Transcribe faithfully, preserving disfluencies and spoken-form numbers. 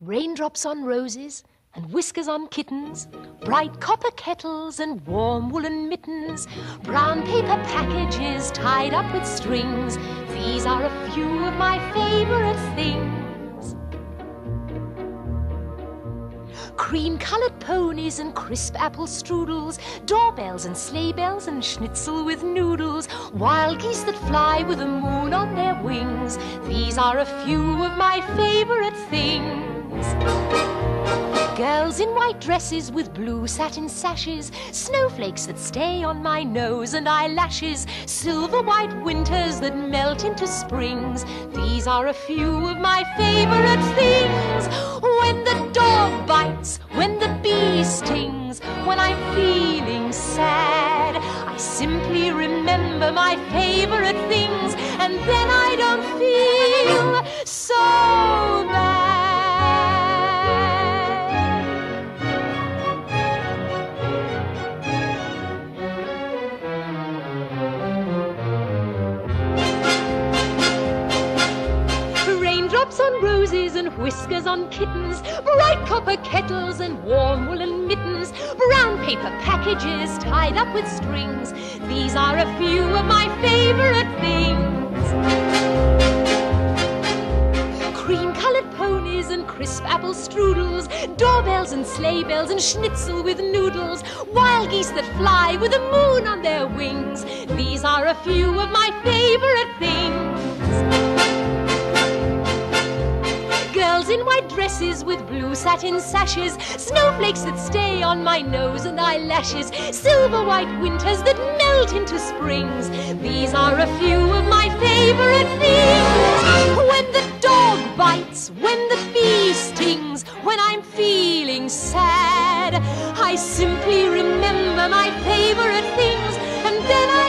Raindrops on roses and whiskers on kittens, bright copper kettles and warm woolen mittens, brown paper packages tied up with strings. These are a few of my favorite things. Cream-colored ponies and crisp apple strudels, doorbells and sleigh bells and schnitzel with noodles, wild geese that fly with the moon on their wings. These are a few of my favorite things. Girls in white dresses with blue satin sashes, snowflakes that stay on my nose and eyelashes, silver white winters that melt into springs. These are a few of my favorite things. When the dog bites, when the bee stings, when I'm feeling sad, I simply remember my favorite things, and then I don't feel so bad. Raindrops on roses and whiskers on kittens, bright copper kettles and warm woolen mittens, brown paper packages tied up with strings. These are a few of my favorite things. Cream-colored ponies and crisp apple strudels, doorbells and sleigh bells and schnitzel with noodles, wild geese that fly with the moon on their wings. These are a few of my favorite things. Girls in white dresses with blue satin sashes, snowflakes that stay on my nose and eyelashes, silver white winters that melt into springs. These are a few of my favorite things. When the dog bites, when the bee stings, when I'm feeling sad, I simply remember my favorite things, and then I